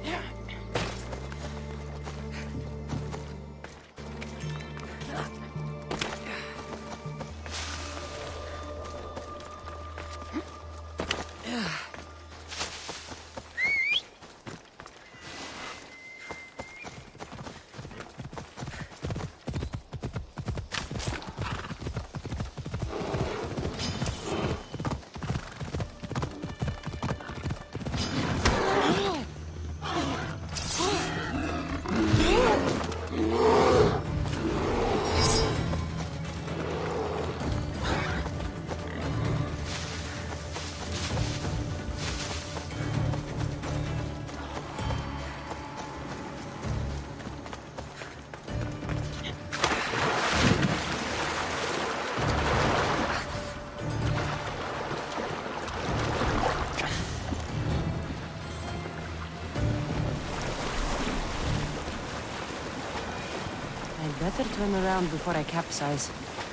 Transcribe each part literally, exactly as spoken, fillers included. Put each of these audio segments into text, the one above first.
Better turn around before I capsize.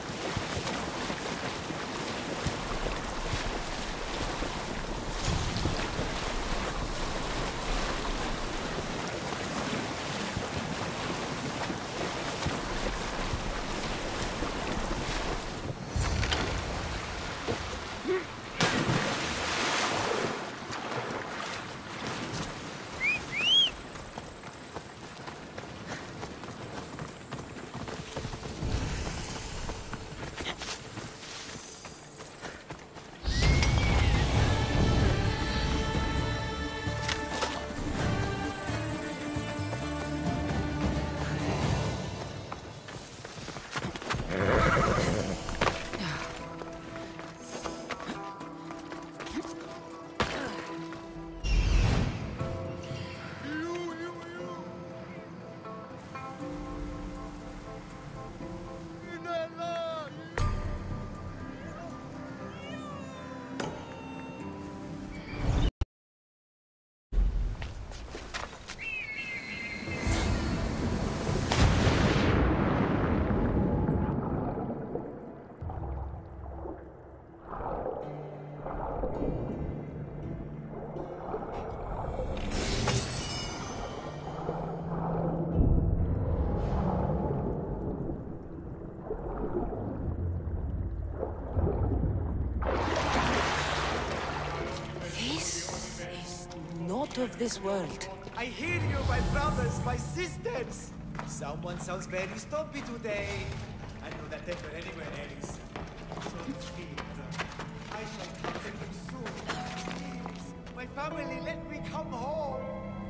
Of this world. I hear you, my brothers, my sisters. Someone sounds very stumpy today. I know that they were anywhere else. Don't fear. I shall come to you soon. Please, my family, let me come home.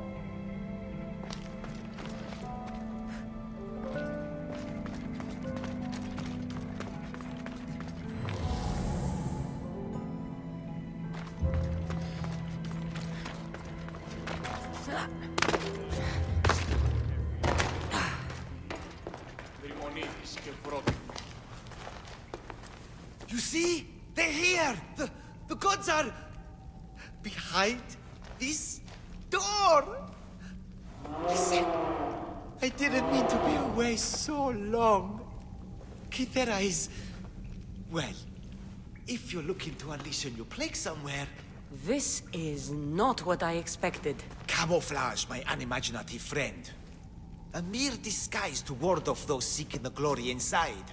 You see? They're here! The, the gods are behind this door! Listen! I didn't mean to be away so long. Kythera is... well, if you're looking to unleash a new plague somewhere... This is not what I expected. Camouflage, my unimaginative friend. A mere disguise to ward off those seeking the glory inside.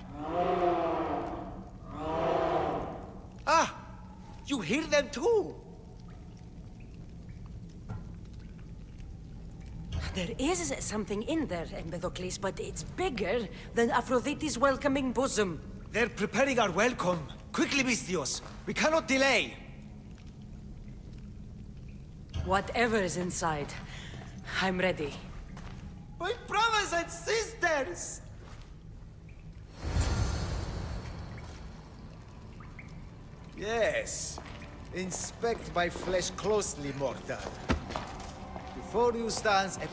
Ah! You hear them too! There is something in there, Empedocles, but it's bigger than Aphrodite's welcoming bosom. They're preparing our welcome. Quickly, Misthios. We cannot delay. Whatever is inside, I'm ready. My brothers and sisters! Yes. Inspect my flesh closely, mortal. Before you stands a...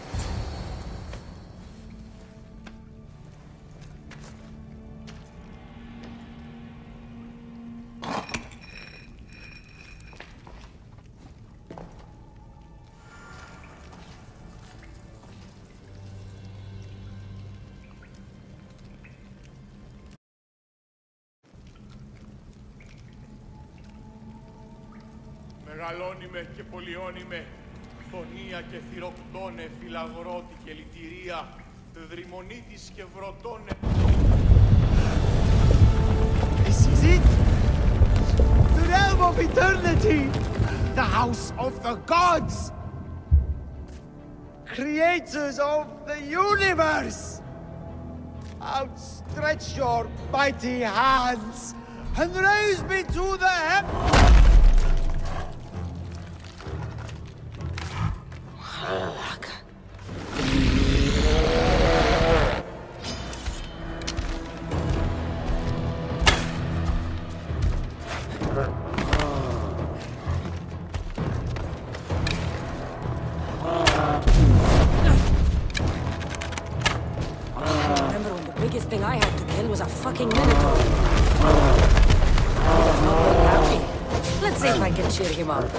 Μεγαλώνει με και πολιώνει με. Χθονία και θυροκτώνε, φυλαγρώτη και λυτηρία, δρυμονίτης και βρωτώνε. This is it! The realm of eternity! The house of the gods! Creators of the universe! Outstretch your mighty hands and raise me to the heavens! Thing I had to kill was a fucking minotaur. He does not look happy. Let's see if I can cheer him up.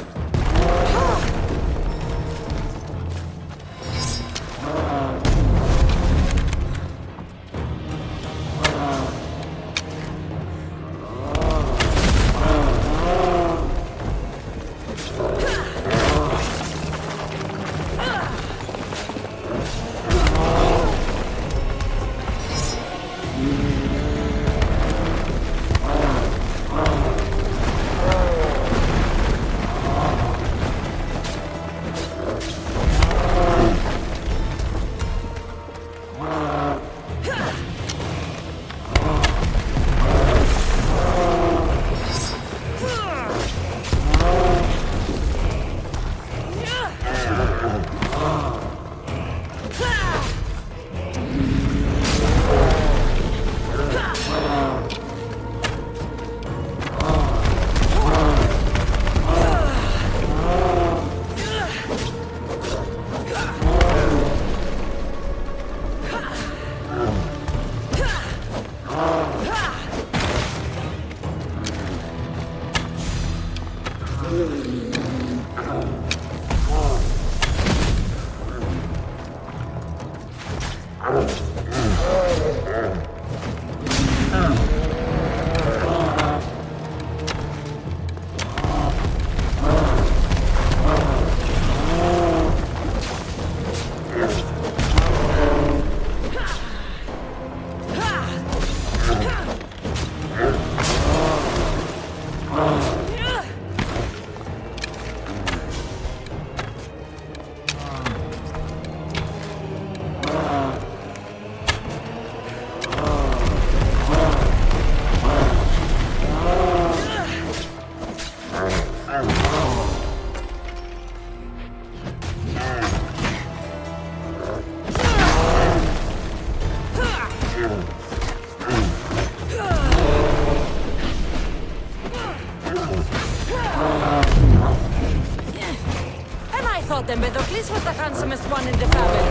Empedocles was the handsomest one in the family.